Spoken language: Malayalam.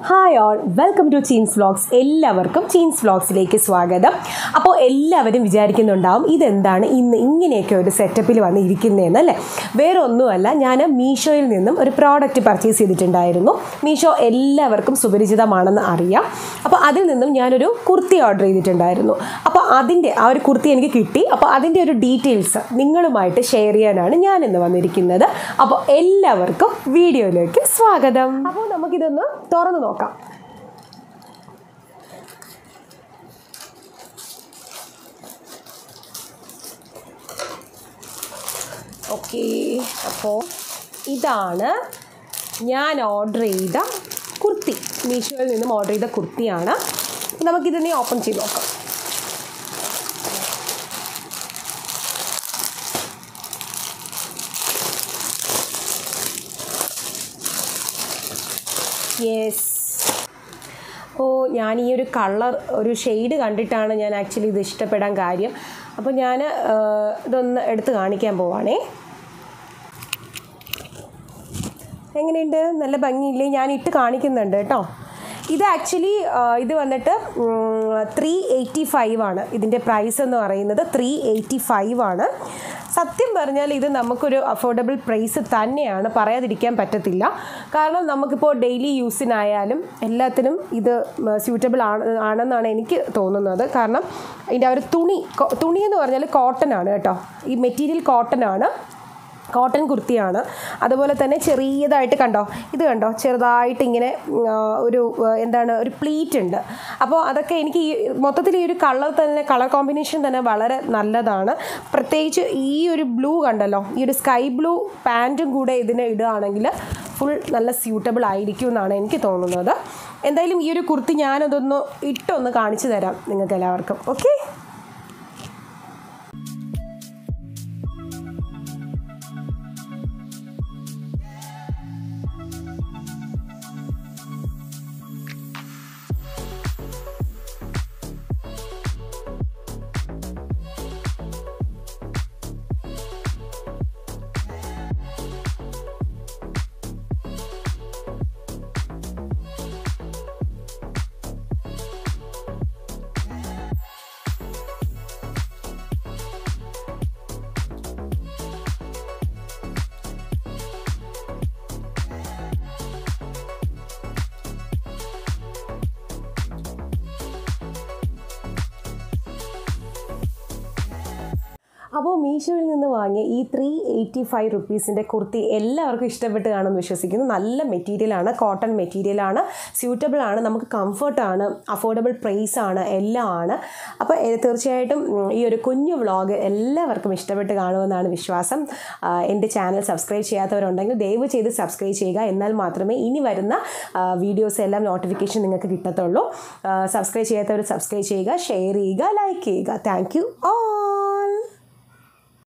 Hi all, welcome to Cheen's vlogs. എല്ലാവർക്കും ചീൻസ് വ്ലോഗ്സിലേക്ക് സ്വാഗതം. അപ്പോൾ എല്ലാവരും വിചാരിക്കുന്നുണ്ടാവും ഇതെന്താണ് ഇന്ന് ഇങ്ങനെയൊക്കെ ഒരു സെറ്റപ്പിൽ വന്ന് ഇരിക്കുന്നതെന്നല്ലേ. വേറെ ഒന്നുമല്ല, ഞാൻ മീഷോയിൽ നിന്നും ഒരു പ്രോഡക്റ്റ് പർച്ചേസ് ചെയ്തിട്ടുണ്ടായിരുന്നു. മീഷോ എല്ലാവർക്കും സുപരിചിതമാണെന്ന് അറിയാം. അപ്പോൾ അതിൽ നിന്നും ഞാനൊരു കുർത്തി ഓർഡർ ചെയ്തിട്ടുണ്ടായിരുന്നു. അപ്പോൾ അതിൻ്റെ ആ ഒരു കുർത്തി എനിക്ക് കിട്ടി. അപ്പോൾ അതിൻ്റെ ഒരു ഡീറ്റെയിൽസ് നിങ്ങളുമായിട്ട് ഷെയർ ചെയ്യാനാണ് ഞാനിന്ന് വന്നിരിക്കുന്നത്. അപ്പോൾ എല്ലാവർക്കും വീഡിയോയിലേക്ക് സ്വാഗതം. അപ്പോൾ നമുക്കിതൊന്ന് തുറന്ന് നോക്കാം. ഓക്കെ, അപ്പോൾ ഇതാണ് ഞാൻ ഓർഡർ ചെയ്ത കുർത്തി. മീഷോയിൽ നിന്നും ഓർഡർ ചെയ്ത കുർത്തിയാണ്. നമുക്കിതിനെ ഓപ്പൺ ചെയ്ത് നോക്കാം. യെസ്, അപ്പോൾ ഞാൻ ഈ ഒരു കളർ ഒരു ഷെയ്ഡ് കണ്ടിട്ടാണ് ഞാൻ ആക്ച്വലി ഇത് ഇഷ്ടപ്പെടാൻ കാര്യം. അപ്പോൾ ഞാൻ ഇതൊന്ന് എടുത്ത് കാണിക്കാൻ പോവാണേ. എങ്ങനെയുണ്ട്? നല്ല ഭംഗിയില്ലേ? ഞാൻ ഇട്ട് കാണിക്കുന്നുണ്ട് കേട്ടോ. ഇത് ആക്ച്വലി ഇത് വന്നിട്ട് 385 ആണ് ഇതിൻ്റെ പ്രൈസ് എന്ന് പറയുന്നത്. 385 ആണ്. സത്യം പറഞ്ഞാൽ ഇത് നമുക്കൊരു അഫോർഡബിൾ പ്രൈസ് തന്നെയാണ്, പറയാതിരിക്കാൻ പറ്റത്തില്ല. കാരണം നമുക്കിപ്പോൾ ഡെയിലി യൂസിനായാലും എല്ലാത്തിനും ഇത് സ്യൂട്ടബിൾ ആണെന്നാണ് എനിക്ക് തോന്നുന്നത്. കാരണം ഇതിൻ്റെ ആ ഒരു തുണി എന്ന് പറഞ്ഞാൽ കോട്ടൺ ആണ് കേട്ടോ. ഈ മെറ്റീരിയൽ കോട്ടൺ കുർത്തിയാണ്. അതുപോലെ തന്നെ ചെറിയതായിട്ട് കണ്ടോ, ഇത് കണ്ടോ, ചെറുതായിട്ട് ഇങ്ങനെ ഒരു ഒരു പ്ലീറ്റ് ഉണ്ട്. അപ്പോൾ അതൊക്കെ എനിക്ക് ഈ മൊത്തത്തിൽ ഈ ഒരു കളർ കോമ്പിനേഷൻ തന്നെ വളരെ നല്ലതാണ്. പ്രത്യേകിച്ച് ഈ ഒരു ബ്ലൂ കണ്ടല്ലോ, ഈ ഒരു സ്കൈ ബ്ലൂ പാൻറ്റും കൂടെ ഇതിന് ഇടുകയാണെങ്കിൽ ഫുൾ നല്ല സ്യൂട്ടബിൾ ആയിരിക്കും എന്നാണ് എനിക്ക് തോന്നുന്നത്. എന്തായാലും ഈ ഒരു കുർത്തി ഞാനതൊന്ന് ഇട്ടൊന്ന് കാണിച്ചു തരാം നിങ്ങൾക്ക് എല്ലാവർക്കും. ഓക്കെ, അപ്പോൾ മീഷോയിൽ നിന്ന് വാങ്ങിയ ഈ 385 റുപ്പീസിൻ്റെ കുർത്തി എല്ലാവർക്കും ഇഷ്ടപ്പെട്ട് കാണുമെന്ന് വിശ്വസിക്കുന്നു. നല്ല മെറ്റീരിയലാണ്, കോട്ടൺ മെറ്റീരിയലാണ്, സ്യൂട്ടബിളാണ്, നമുക്ക് കംഫർട്ടാണ്, അഫോർഡബിൾ പ്രൈസാണ്, എല്ലാം ആണ്. അപ്പോൾ തീർച്ചയായിട്ടും ഈ ഒരു കുഞ്ഞു വ്ളോഗ് എല്ലാവർക്കും ഇഷ്ടപ്പെട്ട് കാണുമെന്നാണ് വിശ്വാസം. എൻ്റെ ചാനൽ സബ്സ്ക്രൈബ് ചെയ്യാത്തവരുണ്ടെങ്കിൽ ദയവ് ചെയ്ത് സബ്സ്ക്രൈബ് ചെയ്യുക. എന്നാൽ മാത്രമേ ഇനി വരുന്ന വീഡിയോസ് എല്ലാം നോട്ടിഫിക്കേഷൻ നിങ്ങൾക്ക് കിട്ടത്തുള്ളൂ. സബ്സ്ക്രൈബ് ചെയ്യാത്തവർ സബ്സ്ക്രൈബ് ചെയ്യുക, ഷെയർ ചെയ്യുക, ലൈക്ക് ചെയ്യുക. Thank you all.